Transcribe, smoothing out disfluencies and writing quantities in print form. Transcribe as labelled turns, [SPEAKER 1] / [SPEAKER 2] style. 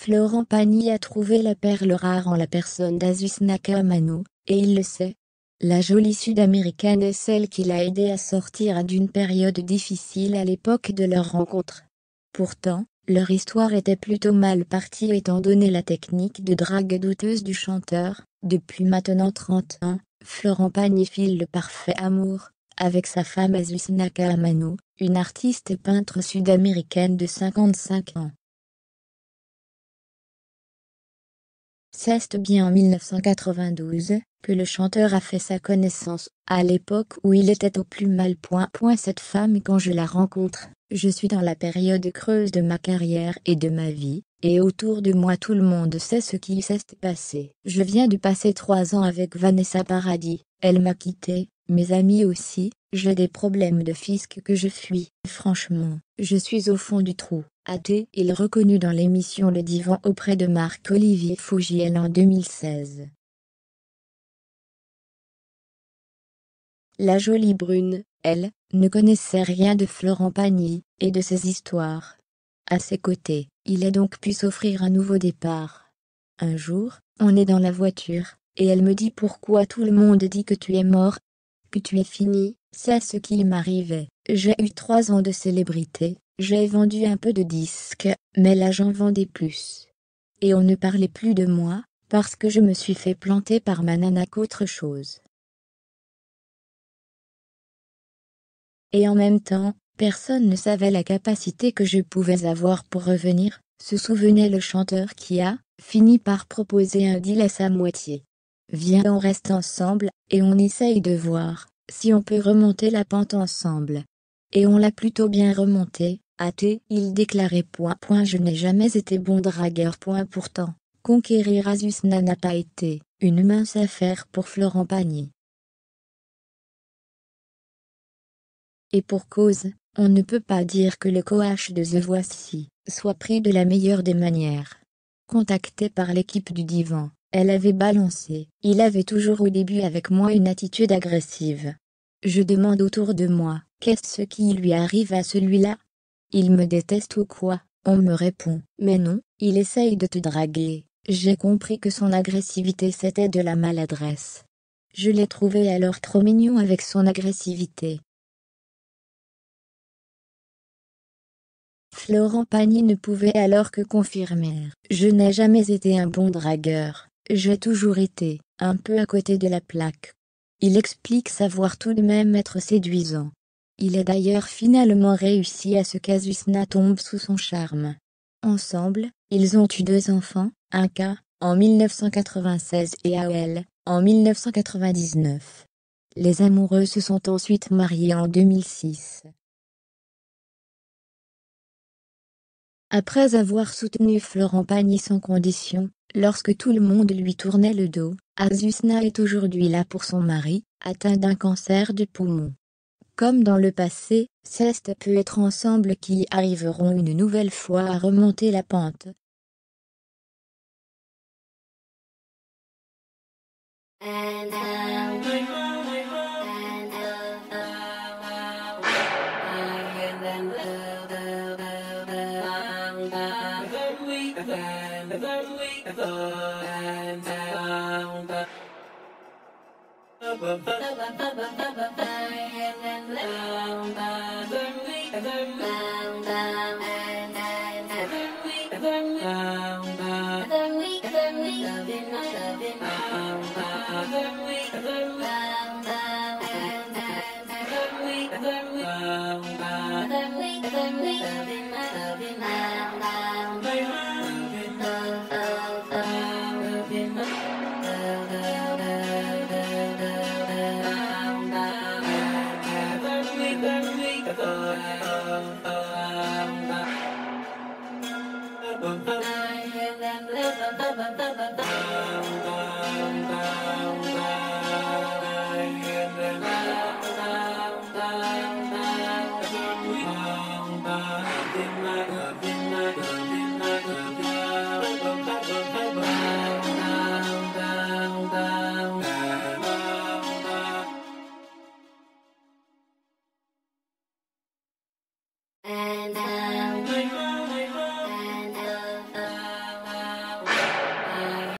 [SPEAKER 1] Florent Pagny a trouvé la perle rare en la personne d'Asus Nakanomyo, et il le sait. La jolie Sud-Américaine est celle qui l'a aidé à sortir d'une période difficile à l'époque de leur rencontre. Pourtant, leur histoire était plutôt mal partie étant donné la technique de drague douteuse du chanteur. Depuis maintenant 30 ans, Florent Pagny file le parfait amour avec sa femme Asus Nakanomyo, une artiste et peintre sud-américaine de 55 ans. C'est bien en 1992 que le chanteur a fait sa connaissance, à l'époque où il était au plus mal. Cette femme, quand je la rencontre, je suis dans la période creuse de ma carrière et de ma vie, et autour de moi tout le monde sait ce qui s'est passé. Je viens de passer 3 ans avec Vanessa Paradis, elle m'a quitté, mes amis aussi, j'ai des problèmes de fisc que je fuis. Franchement, je suis au fond du trou. A-t-il reconnu dans l'émission Le Divan auprès de Marc-Olivier Fogiel en 2016. La jolie brune, elle, ne connaissait rien de Florent Pagny, et de ses histoires. À ses côtés, il a donc pu s'offrir un nouveau départ. Un jour, on est dans la voiture, et elle me dit pourquoi tout le monde dit que tu es mort, que tu es fini. C'est ce qui m'arrivait. J'ai eu 3 ans de célébrité, j'ai vendu un peu de disques, mais là j'en vendais plus. Et on ne parlait plus de moi, parce que je me suis fait planter par ma nana qu'autre chose. Et en même temps, personne ne savait la capacité que je pouvais avoir pour revenir, se souvenait le chanteur qui a fini par proposer un deal à sa moitié. Viens, on reste ensemble, et on essaye de voir si on peut remonter la pente ensemble. Et on l'a plutôt bien remonté, a-t-il déclaré. Je n'ai jamais été bon dragueur. Pourtant, conquérir Asus n'a pas été une mince affaire pour Florent Pagny. Et pour cause, on ne peut pas dire que le coach de The Voici soit pris de la meilleure des manières. Contacté par l'équipe du Divan, elle avait balancé. Il avait toujours au début avec moi une attitude agressive. Je demande autour de moi, qu'est-ce qui lui arrive à celui-là? Il me déteste ou quoi? On me répond, mais non, il essaye de te draguer. J'ai compris que son agressivité c'était de la maladresse. Je l'ai trouvé alors trop mignon avec son agressivité. Florent Pagny ne pouvait alors que confirmer. Je n'ai jamais été un bon dragueur, j'ai toujours été un peu à côté de la plaque. Il explique savoir tout de même être séduisant. Il a d'ailleurs finalement réussi à ce qu'Asus tombe sous son charme. Ensemble, ils ont eu 2 enfants, un K, en 1996 et AOL, en 1999. Les amoureux se sont ensuite mariés en 2006. Après avoir soutenu Florent Pagny sans condition, lorsque tout le monde lui tournait le dos, Asus est aujourd'hui là pour son mari, atteint d'un cancer du poumon. Comme dans le passé, c'est peut être ensemble qui arriveront une nouvelle fois à remonter la pente.